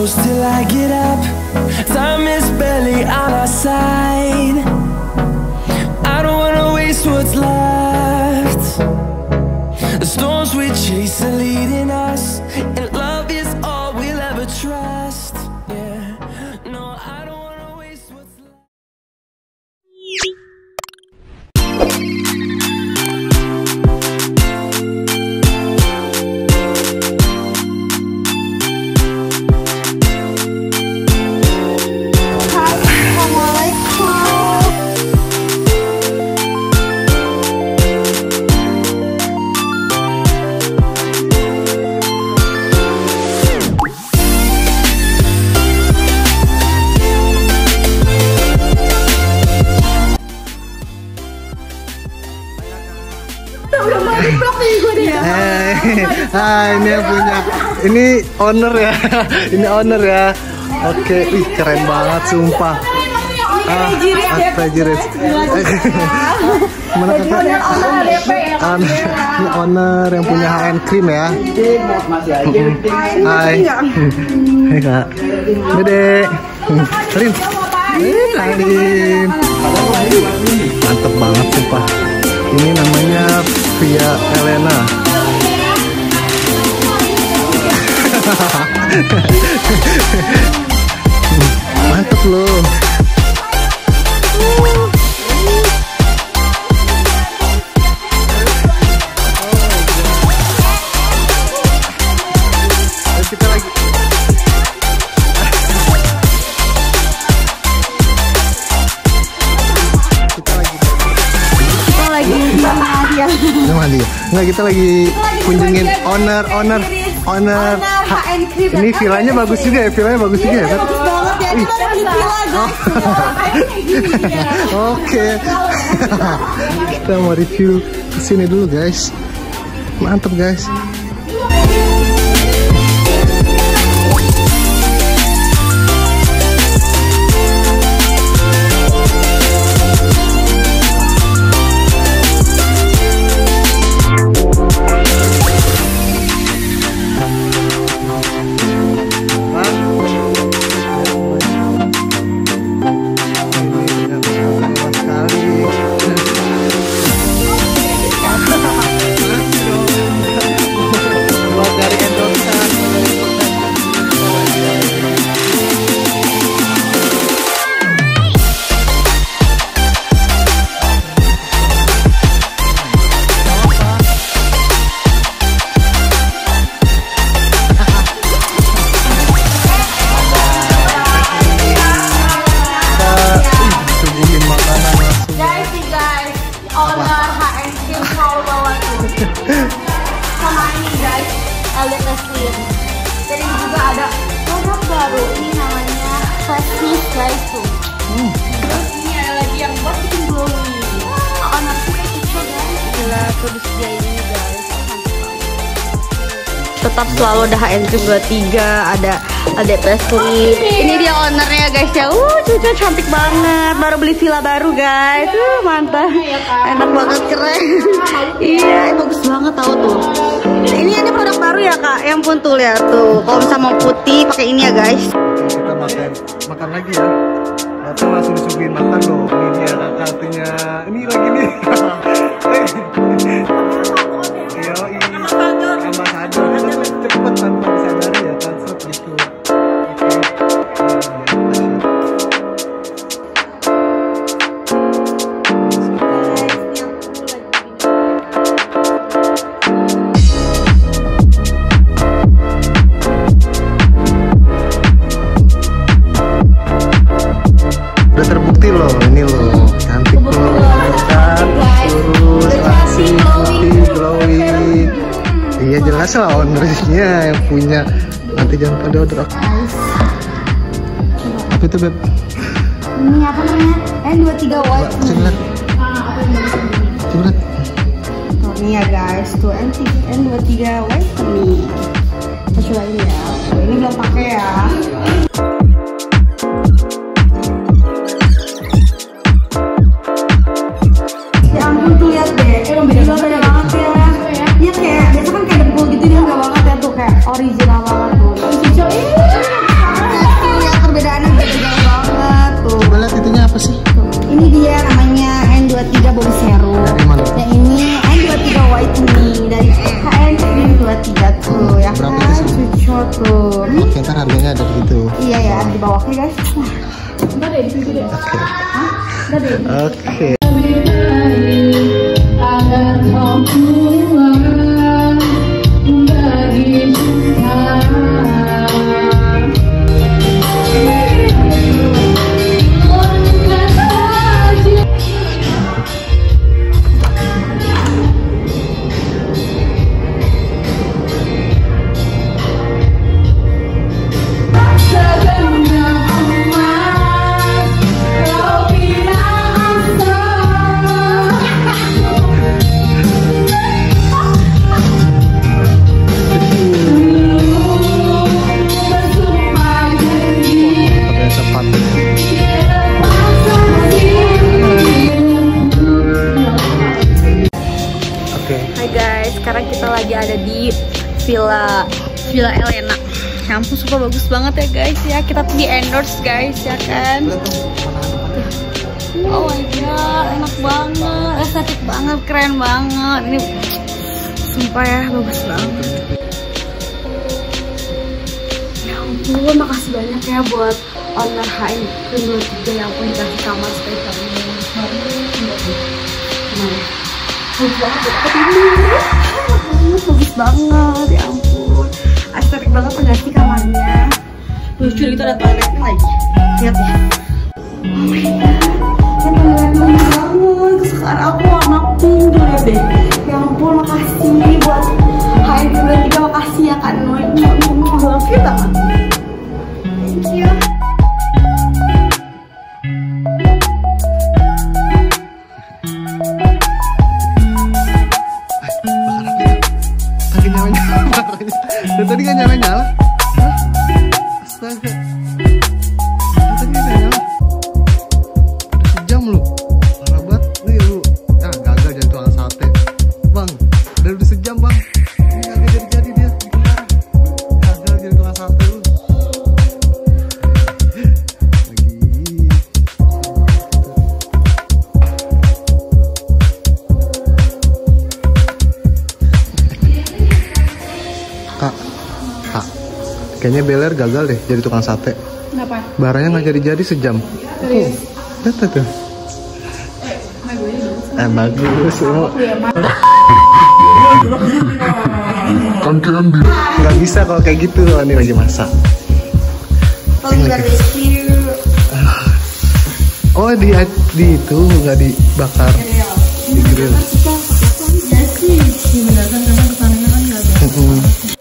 close till I get up. Time is barely on our side. I don't wanna waste what's left. The storms we chase are leading us, and love is all we'll ever trust. Yeah, no, I don't wanna waste what's left. Ini yang punya, ini owner ya, ini owner ya. Oke, ih keren banget sumpah. Prajurit. Mana kakak? Ini owner yang punya HN Cream ya. Hai. Hai kak. Dede. Rin. Rin. Mantep banget sumpah. Ini namanya Via Elena. Mantep loh. Kita lagi. Nggak, kita lagi kunjungin owner HN Cream. Ini villanya bagus juga ya, villanya bagus juga ya kan? Bagus banget ya, ini kita di villa guys. Oke. Kita mau review kesini dulu guys. Mantap guys. Sama ini guys, LDS Clean. Dan ini juga ada produk baru, ini namanya Freshness guys tuh. Terus ini ada lagi yang buat bikin glowing. Owner kita kecil guys. Gila, produk dia ini guys. Tetap selalu ada HN Cream 23, ada LDS Clean. Ini dia ownernya guys ya. Cucu cantik banget. Baru beli villa baru guys. Mantap. Enak banget, keren. Iya, bagus banget tahu tuh. Ini produk baru ya kak. Yang pun tuh lihat tuh. Kalau misalnya mau putih pakai ini ya guys. Kita makan lagi ya. Datang langsung disuguhin makan loh. Ini dia artinya. Ini lagi nih. Ambasador. Cepet tanpa disadari ya transfer gitu. Udah terbukti loh, ini loh cantik loh, kan lurus, rapi, putih, glowing. Iya jelas lah ownernya yang punya. Nanti jangan pada odrak. Apa itu beb? Ini apa namanya? N23 white. Coba. Coba. Tuh ini ya guys, tuh N23 white nih. Kita cobain ya. Ini belum pakai ya. Ya ampun tuh lihat deh, beda banget ya. Ini kayak biasa kan kayak dempul gitu, ini enggak banget ya tuh kayak original banget tuh. harganya ada di situ. Iya ya, di bawahnya guys. Enggak deh, di situ deh. Oke. Enggak deh. Oke. Agar kau pulang membagi cinta. Hai guys, sekarang kita lagi ada di Villa Elena. Ya ampun, super bagus banget ya guys ya. Kita tuh di endorse guys ya kan. Oh my god, enak banget, estetik banget, keren banget. Ini sumpah ya, bagus banget. Ya ampun, makasih banyak ya buat owner HM 23 yang pun dikasih kamar spesial ini. Bagus banget, ya ampun, estetik banget nggak sih kamarnya? Lucu, itu ada toiletnya lagi, lihat ya. Oh my god, toiletnya banget, kesukaan aku warna pink tuh, lihat deh. Ya ampun, makasih buat HM 23, makasih ya kan, love you banget. Thank you. Tadi kan nyala-nyala. Astaga. Tadi kan nyala. Udah sejam lu. Parah banget nih lu. Ah, gagal jadi tukang sate. Bang, udah sejam, Bang. Ini gagal jadi dia bikin marah. Gagal jadi tukang sate lu. Lagi. Kak, kayaknya Beler gagal deh jadi tukang sate. Kenapa? Barangnya nggak jadi sejam. Serius? Lihat tuh. Bagus. Nggak bisa kalau kayak gitu. Ini lagi masak. Oh di itu nggak dibakar, di grill. Ya sih, dibenarkan karena kesannya kan nggak ada.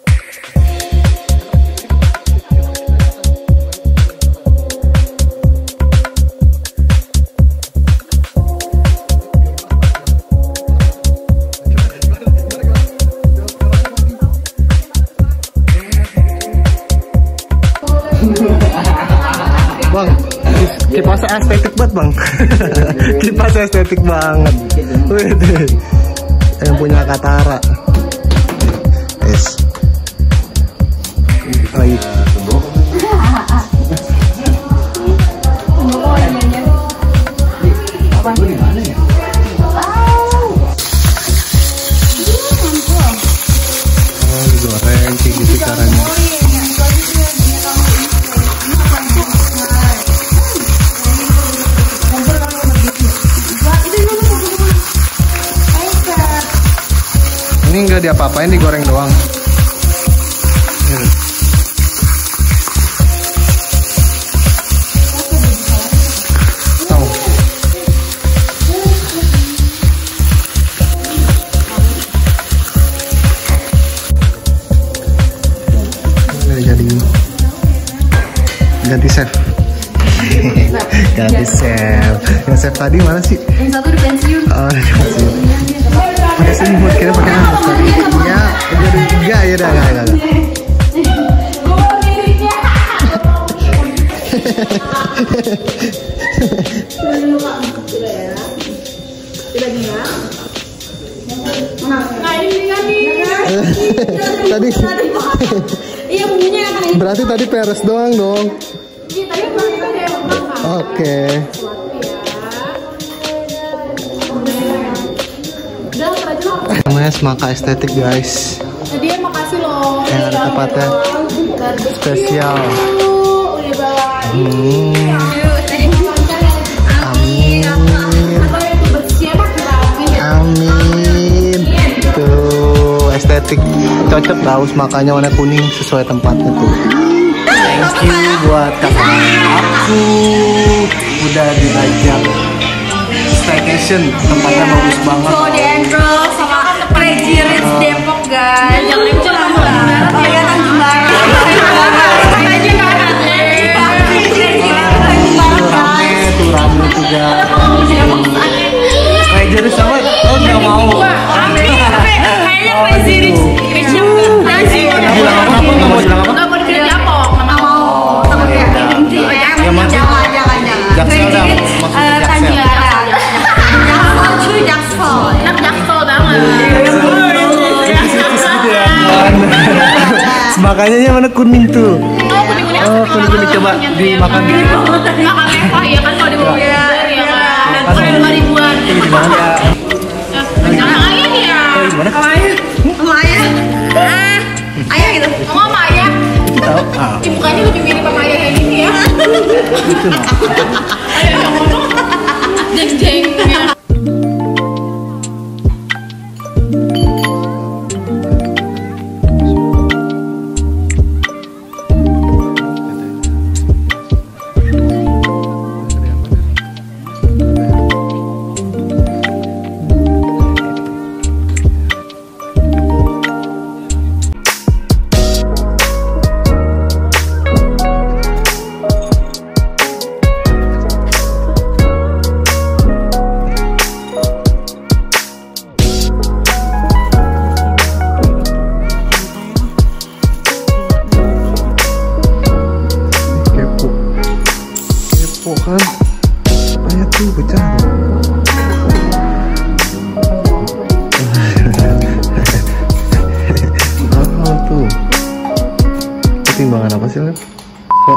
Bang, kipasnya estetik banget bang. Kipasnya estetik banget. Wih, yang punya Katara. Yes. Lagi. Oh, digoreng kayak gitu caranya. Ini nggak diapa-apain, digoreng doang. Tahu. Jadi ganti chef. Ganti chef. Yang chef tadi mana sih? Yang satu di pensiun. Oh, di pensiun. Pakai selimut, kira pakai selimut. Ya, udah tiga ya dah, enggak. Tadi. Iya, bunyinya kan ini. Berarti tadi peres doang dong. Iya, tadi kan kayak makan. Oke. Namanya semangka estetik guys. Jadi makasih loh. Yang ada tempatnya. spesial. Amin. Tuh estetik cocok Raus, makanya warna kuning sesuai tempatnya tuh. Thank you buat kakak aku udah diajak staycation, tempatnya bagus banget. Tuh di Andros sama Crazy Rich Depok guys. Yang itu Tanjung Barat. Oh iya Tanjung Barat. Rame tuh guys. Crazy Rich sama lo nggak mau? Kayaknya Crazy Rich yang bilang apa? Nggak mau bilang apa? nggak mau di Depok. Nggak mau. Jangan. Jaksel dah, maksudnya Tanjung Jaksel. Barat. Jaksel cuy, Jaksel. Enak Jaksel banget. Makanya yang mana kuning tuh? Oh kuning coba dimakan. Makan mewah ya kan kalau di mobil ya kan. Kalau 5.000-an. Gimana ya? Jangan ayah ya. Gimana? Sama ayah. Ayah gitu. Ngomong sama ayah. Tahu? Mukanya lebih mirip sama ayah kayak gini ya. Gitu loh. Ayah yang ngomong. Jeng-jeng. Kepo kan? Apanya tuh pecah tuh. Oh tuh. Ketimbangan apa sih Lep? Kok?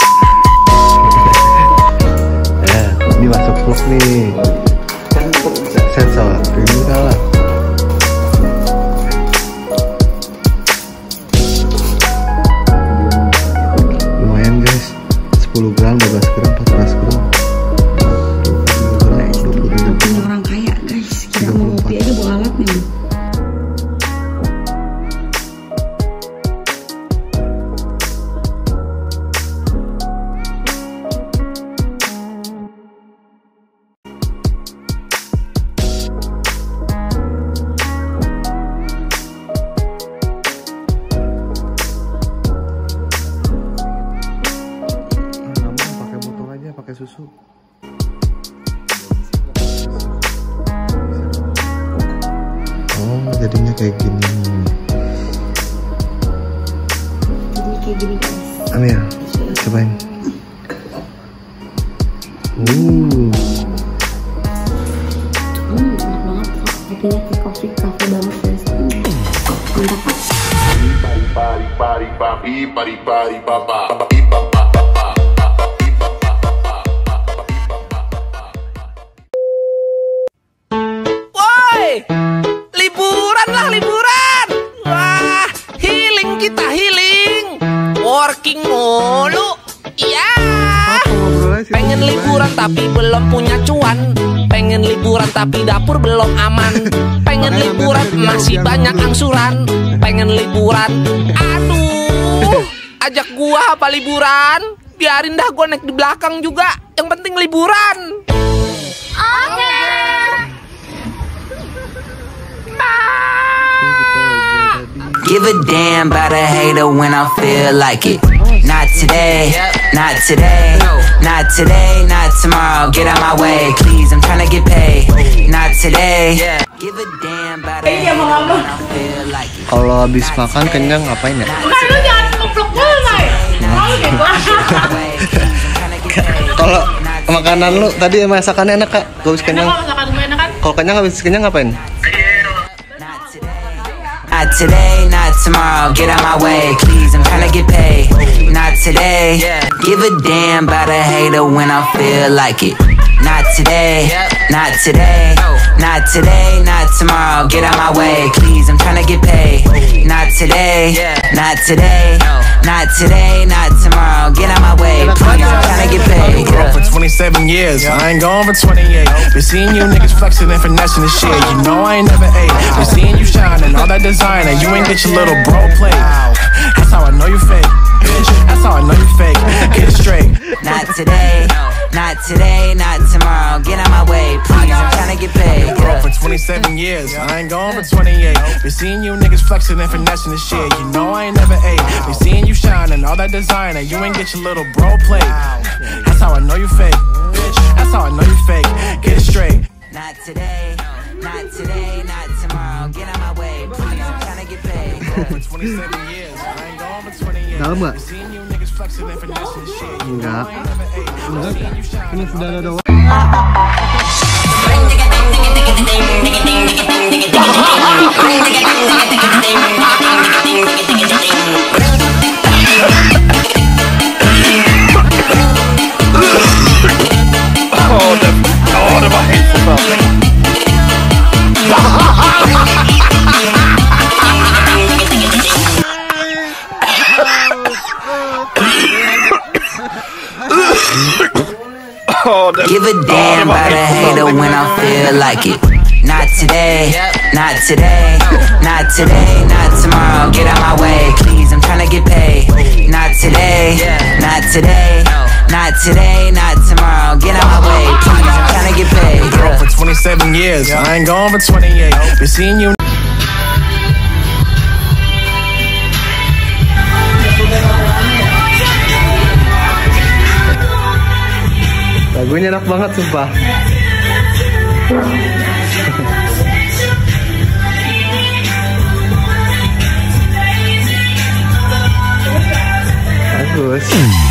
Ini masuk vlog nih. Sensor, ini kalah. Lumayan guys, 10 gram, 12 gram, 14 gram. 20 gram, 27 gram. Orang kaya guys, kita mau ngopi aja bawa alat nih. Pakai susu. Oh, jadinya kayak gini. Jadi kayak gini guys. Ambil, cobain. Enak banget kok. Kopinya kayak kopi cafe banget guys. Mantap. Liburan lah, liburan. Wah, healing kita, healing. Working mulu. Iya. Pengen liburan tapi belum punya cuan. Pengen liburan tapi dapur belum aman. Pengen liburan masih banyak angsuran. Pengen liburan, aduh. Ajak gua apa liburan? Biarin dah gua naik di belakang juga. Yang penting liburan. Oke. Give a damn about a hater when I feel like it. Not today, not today, not today, not tomorrow. Get out my way, please, I'm tryna get paid. Not today. Give a damn about a hater when I feel like it. Kalau habis makan kenyang ngapain ya? Lu jangan ngeplok dulu, Nay. Malu deh gua. Kalau makanan lu tadi masakannya enak Kak? Gak habis kenyang. Masakan gue enak kan? Kalau kenyang habis kenyang ngapain? Not today, not tomorrow. Get out my way, please, I'm tryna get paid. Not today. Give a damn about a hater when I feel like it. Not today, not today, not today, not tomorrow. Get out my way, please, I'm trying to get paid. Not today, not today, not today, not tomorrow. Get out my way, please, I'm trying to get paid. For 27 years, I ain't gone for 28. Been seeing you niggas flexing and finessing the shit. You know I ain't never ate. Been seeing you shining, all that designer. You ain't get your little bro plate. That's how I know you fake, bitch. That's how I know you fake. Get it straight. Not today, not today, not tomorrow. Get out my way, please, I'm trying to get paid. For 27 years, I ain't gone for 28. Been seeing you niggas flexing and finessing the shit. You know I ain't never ate. Been seeing you shining, all that designer. You ain't get your little bro plate. That's how I know you fake, bitch. That's how I know you fake. Get it straight. Not today, not today, not tomorrow. Get out my way, please, I'm trying to get paid. For 27 years, I ain't gone for 28. Dalam nggak? Been seeing you niggas flexing and finessing the shit. You Enggak. know I ain't never ate. Been seeing you shining. Ini sudah ada doang. Give a damn about a hater when I feel like it. Not today, not today, not today, not tomorrow. Get out my way, please, I'm trying to get paid. Not today, not today, not today, not tomorrow. Get out my way, please, I'm trying to get paid. For 27 years, I ain't gone for 28. Been seeing you. Lagunya enak banget sumpah. Bagus.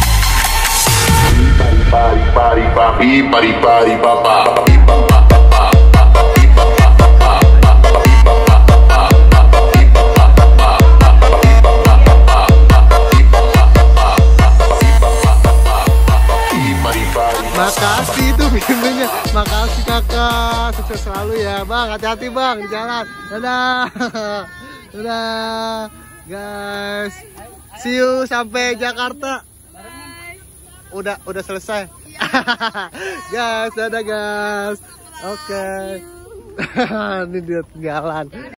Makasih tuh bimbingnya. Makasih kakak. Sukses selalu ya bang. Hati-hati bang di jalan. Dadah. Dadah guys. See you sampai Jakarta. Udah selesai. Guys, dadah guys. Oke. Ini dia jalan.